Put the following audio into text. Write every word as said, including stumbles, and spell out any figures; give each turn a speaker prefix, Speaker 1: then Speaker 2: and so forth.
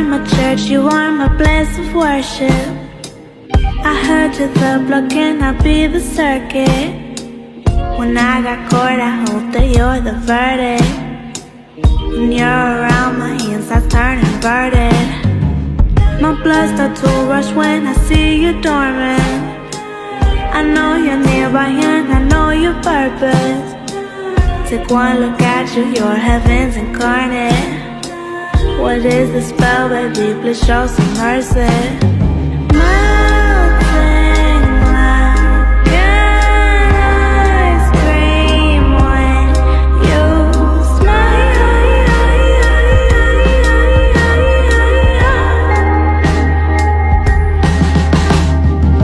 Speaker 1: my church, you are my place of worship. I heard you're the block and I'll be the circuit. When I got caught, I hope that you're the verdict. When you're around, my hands start turning inverted. My blood starts to rush when I see you dormant. I know you're nearby and I know your purpose. Take one look at you, you're heaven's incarnate. What is the spell, baby? Please show some mercy.